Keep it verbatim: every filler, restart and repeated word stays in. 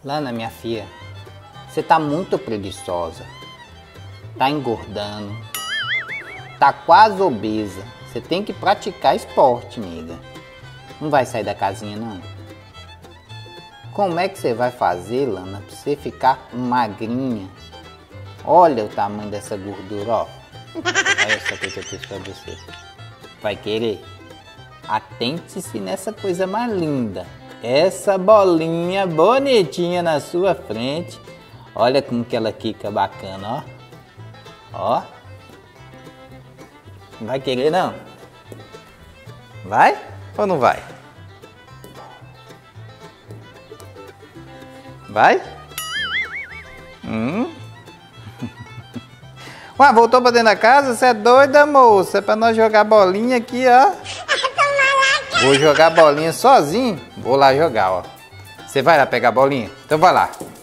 Lana, minha filha, você tá muito preguiçosa. Tá engordando. Tá quase obesa. Você tem que praticar esporte, nega. Não vai sair da casinha, não? Como é que você vai fazer, Lana, pra você ficar magrinha? Olha o tamanho dessa gordura, ó. Olha essa coisa que eu fiz pra você. Vai querer? Atente-se nessa coisa mais linda. Essa bolinha bonitinha na sua frente. Olha como que ela fica bacana, ó. Ó. Não vai querer, não? Vai ou não vai? Vai? Hum? Ué, voltou pra dentro da casa? Você é doida, moça? É pra nós jogar bolinha aqui, ó. Vou jogar bolinha sozinho? Vou lá jogar, ó. Você vai lá pegar a bolinha? Então vai lá.